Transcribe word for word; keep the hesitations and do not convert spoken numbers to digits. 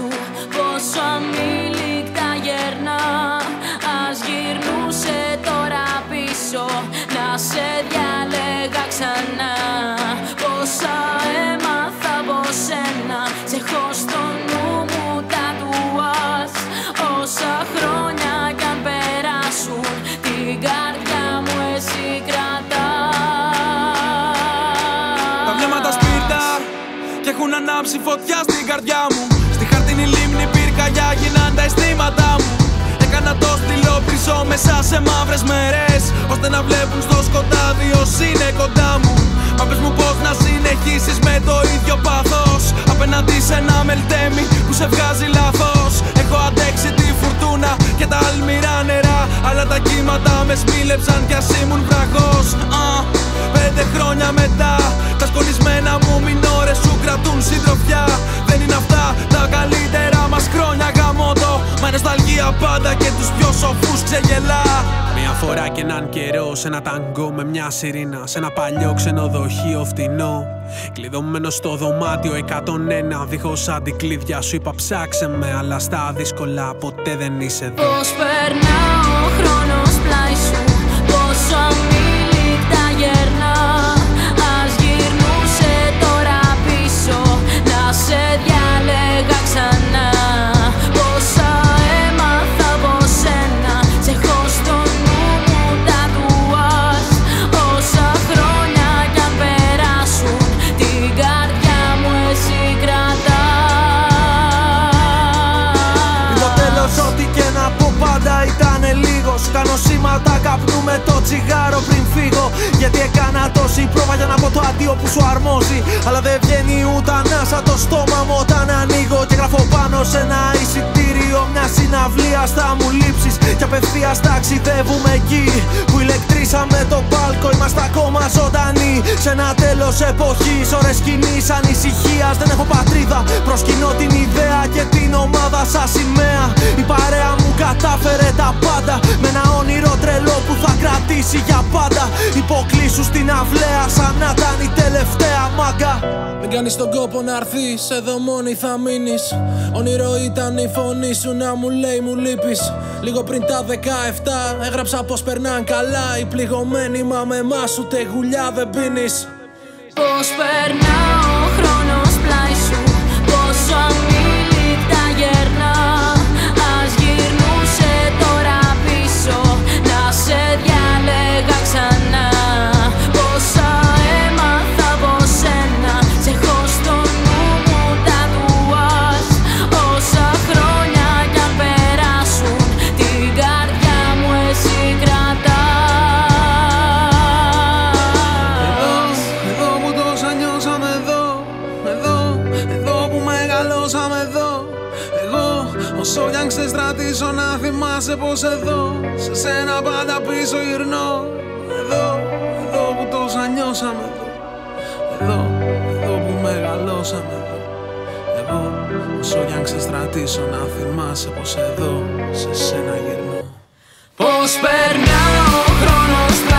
πόσο αμήλικτα γερνά. Ας γυρνούσε τώρα πίσω, να σε διάλεγα ξανά. Πόσα έμαθα από σένα, σε έχω στο νου μου τατουάζ. Όσα χρόνια κι αν περάσουν, την καρδιά μου εσύ κρατάς. Τα βλέμματα σπίρτα κι έχουν ανάψει φωτιά στην καρδιά μου. Στη χαρτινή λίμνη πυρκαγιά γίναν τα αισθήματά μου. Έκανα το στυλό πίσω μέσα σε μαύρες μέρες, ώστε να βλέπουν στο σκοτάδι όσοι είναι κοντά μου. Μα πες μου πως να συνεχίσεις με το ίδιο πάθος, απέναντι σε ένα μελτέμι που σε βγάζει λάθος. Έχω αντέξει τη φουρτούνα και τα αλμυρά νερά, αλλά τα κύματα με σμίλεψαν κι ας ήμουν βραχός. uh, Πέντε χρόνια μετά, τα σκονισμένα μου μινόρες σου κρατούν συντροφιά. Δεν είναι αυτά τα καλύτερα μας χρόνια, γαμώτο, μα νοσταλγία πάντα και τους πιο σοφούς ξεγελά. Μια φορά και έναν καιρό, σε ένα ταγκό με μια σιρήνα, σε ένα παλιό ξενοδοχείο φτηνό, κλειδωμένο στο δωμάτιο εκατόν ένα, δίχως αντικλείδια σου είπα ψάξε με, αλλά στα δύσκολα ποτέ δεν είσαι εδώ. Πώς περνά ο χρόνος πλάι σου, πόσο αμήλικτα γερνά. Ας γυρνούσε τώρα πίσω, να σε διάλεγα ξανά. Πόσα έμαθα από σένα, σε έχω στο νου μου τατουάζ. Όσα χρόνια κι αν περάσουν, την καρδιά μου εσύ κρατάς. Το τέλος ό,τι και να πω πάντα ήτανε λίγος. Κάνω σήματα καπνού με το τσιγάρο πριν φύγω, γιατί έκανα τόση πρόβα για να πω το αντίο που σου αρμόζει. Αλλά δεν βγαίνει ούτε ανάσα το στόμα μου όταν ανοίγω, και γράφω πάνω σε ένα εισιτήριο μια συναυλία θα μου λείψεις. Και απευθείας ταξιδεύουμε εκεί που ηλεκτρίσαμε το πάλκο. Είμαστε ακόμα ζωντανοί σε ένα τέλος εποχής, ώρες σκηνής ανησυχίας. Δεν έχω πατρίδα, προσκυνώ την ιδέα και την ομάδα σαν σημαία. Η παρέα μου κατάφερε τα πάντα, με ένα όνειρο τρελό που θα κρατήσει για πάντα. Υποκλείσου στην αυλαία σαν να ήταν η τελευταία μάγκα. Μην κάνεις τον κόπο να έρθεις, εδώ μόνη θα μείνεις. Όνειρο ήταν η φωνή σου να μου λέει μου λείπεις. Λίγο πριν τα δεκαεπτά έγραψα πως περνάν καλά οι πληγωμένοι, μα με εμάς ούτε γουλιά δεν πίνεις. Πώς περνά ο χρόνος πλάι σου, πόσο αμήλικτα γερνά. Ας γυρνούσε τώρα πίσω, να σε διάλεγα ξανά. Πόσα έμαθα από σένα, σε έχω στο νου μου τατουάζ. Όσα χρόνια κι αν περάσουν, την καρδιά μου εσύ κρατάς. Εδώ, εδώ που τόσα νιώσαμε, εδώ, εδώ, εδώ που μεγαλώσαμε, εδώ. Εγώ, όσο κι αν ξεστρατήσω να θυμάσαι πως εδώ, σε σένα πάντα πίσω γυρνώ. Εδώ, εδώ που τόσα νιώσαμε, εδώ, εδώ, εδώ που μεγαλώσαμε, εδώ. Εγώ, όσο κι αν ξεστρατήσω να θυμάσαι πως εδώ, σε σένα γυρνώ. Πώς περνά ο χρόνος πλάι